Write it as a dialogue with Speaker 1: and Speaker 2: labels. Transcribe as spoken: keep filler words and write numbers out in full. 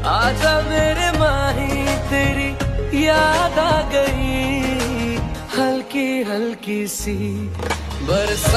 Speaker 1: आजा मेरे माही तेरी याद आ गई, हल्की हल्की सी बरसा।